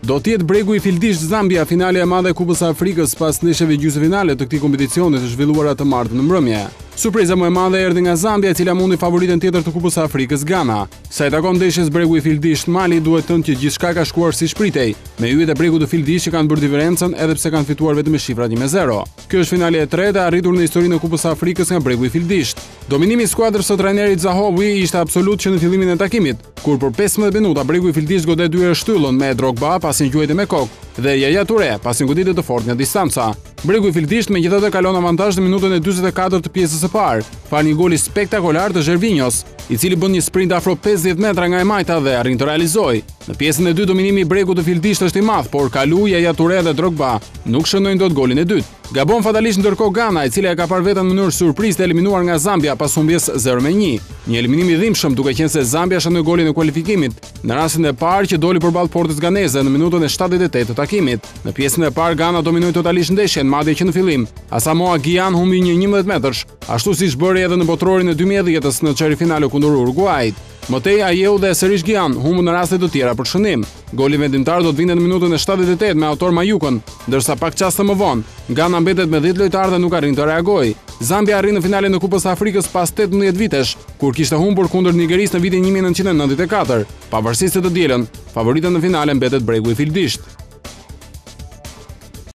Do t'jetë bregu i fildisht Zambia, finale e madhe e Kupës së Afrikës pas ndeshjeve gjysmëfinale të këtij kompeticioni të zhvilluara të martën në mbrëmje. Surpriza më e madhe erdhi nga Zambia, e cila mundi favoritën tjetër të Kupës së Afrikës, Ghana. Sa i takon ndeshjes bregu i fildisht Mali, duhet thënë që gjithçka ka shkuar si shpritej, me yjet e bregut të fildisht që kanë bërë diferencën edhe pse kanë fituar vetëm me shifrat 1-0. Kjo është finale e tretë e arritur në historinë e Kupës së Afrikës nga bregu i fildisht. Dominimi i skuadrës së trajnerit Zahowi ishte absolut që në fillimin e takimit, kur për 15 minuta bregu i fildisht godet dy herë shtyllën me Drogba pasi ngjujete me kokë dhe Yaya Toure pasi ngoditet të fortë nga distanca. Bregu i fildisht megjithatë kalon avantazh në minutën e 44 të pjesës së parë, fal një goli spektakolar të Gervinhos, i cili bën një sprint afro 50 metra nga e majta dhe arrin të realizojë. Në pjesën e dytë dominimi i bregut të fildisht është i madh, por kalu Yaya Toure dhe Drogba nuk shënojnë dot golin e dytë. Gabon fatalisht ndërkohë Ghana, e cila e ka parë veten në mënyrë surprizë të eliminuar nga Zambia pas humbjes 0-1. Një eliminim i dhimbshëm duke qenë se Zambia shënoi golin e kualifikimit në rastin e parë që doli përballë portës ganeze në minutën e 78 të takimit. Në pjesën e parë Ghana dominoi totalisht ndeshjen, madje që në fillim Asamoah Gyan humbi një 11 metrësh, ashtu siç bëri edhe në botrorin e 2010-s në çerifinalu kundër Uruguayit. Mëtej Ayew dhe sërish Gyan humbën në raste të tjera për shënim. Goli vendimtar do të vinte në minutën e 78 me autor Mayukën, ndërsa pak çaste më vonë Ghana mbetet me 10 lojtarë dhe nuk arrin të reagojë. Zambia arrin në finalen e Kupës së Afrikës pas 18 vitesh, kur kishte humbur kundër Nigerisë në vitin 1994. Pavarësisht se të dielën, favorita në finale mbetet bregu i fildisht.